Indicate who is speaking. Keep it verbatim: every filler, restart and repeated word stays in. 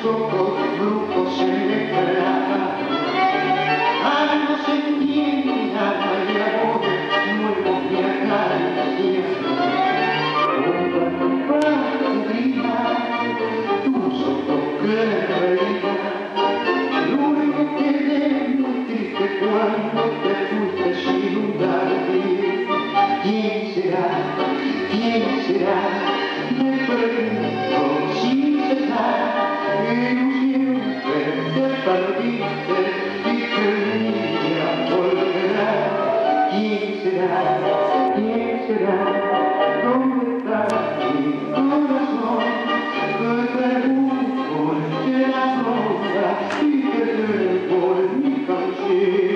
Speaker 1: ojos brujos se me clavan. Algo sentí en mi alma y ahora nuevos me acarician. Junto a tu partida, tus ojos que reían. Luego quedé muy triste cuando te fuiste sin un dardi. ¿Quién será? ¿Quién será? Me pregunto sin cesar. Ilusión que te perdiste y que un día volverá. ¿Quién será? ¿Quién será? ¿Dónde está mi corazón? Que pregunto en la ronda y que te por mi canción.